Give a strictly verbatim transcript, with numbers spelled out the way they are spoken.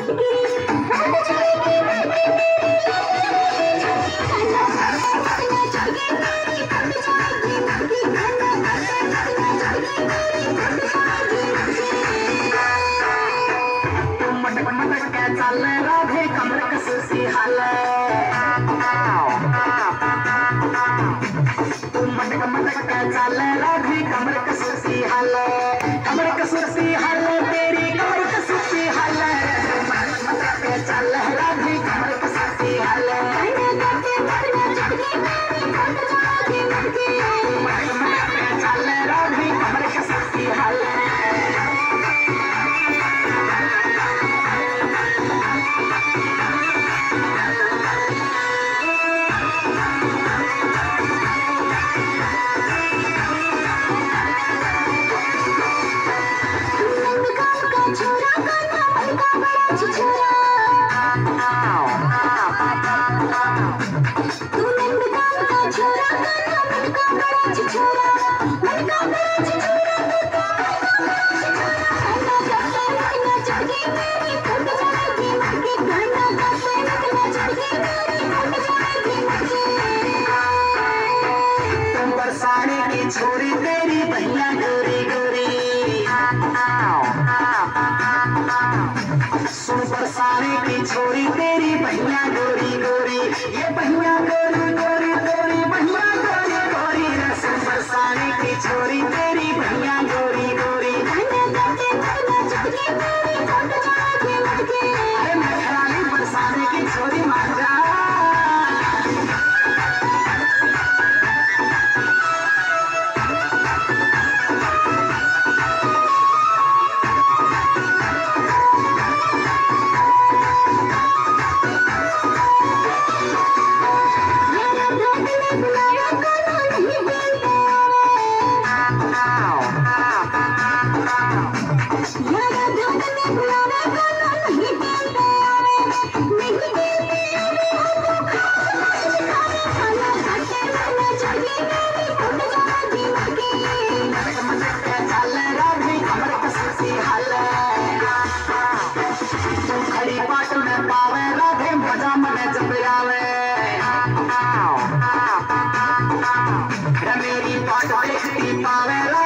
छोरी तेरी भैया गोरी गोरी सुन बरसाने की छोरी तेरी भैया गोरी गोरी ये भैया गोरी गोरी तेरी भैया गोरी गोरी सुन बरसाने की छोरी तेरी भैया गोरी गोरी अरे मैं खराली बरसाने की छोरी मान जा मेरी बात देखती पावे।